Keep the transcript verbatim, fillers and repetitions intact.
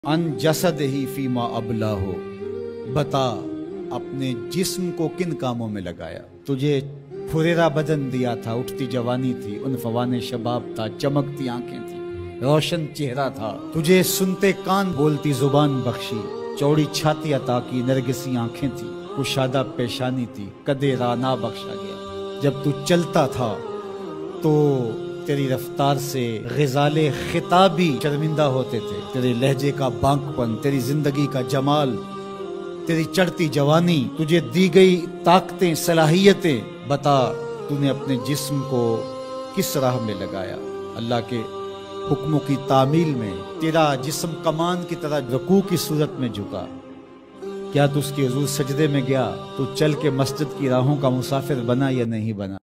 अन जसद ही फीमा अबला हो, बता अपने जिस्म को किन कामों में लगाया। तुझे फुरेरा बदन दिया था, उठती जवानी थी, उन फवाने शबाब था, चमकती आंखें थी, रोशन चेहरा था। तुझे सुनते कान बोलती जुबान बख्शी, चौड़ी छाती अता की, नरगिसी आंखें थी, कुशादा पेशानी थी, कदे राना बख्शा गया। जब तू चलता था तो तेरी रफ्तार से ग़िज़ाले खिताबी शर्मिंदा होते थे। तेरे लहजे का बांकपन, तेरी जिंदगी का जमाल, तेरी चढ़ती जवानी, तुझे दी गई ताकतें, सलाहियतें, बता तूने अपने जिस्म को किस राह में लगाया। अल्लाह के हुक्मों की तामील में तेरा जिस्म कमान की तरह रुकू की सूरत में झुका। क्या तू उसके हुज़ूर सजदे में गया? तू चल के मस्जिद की राहों का मुसाफिर बना या नहीं बना?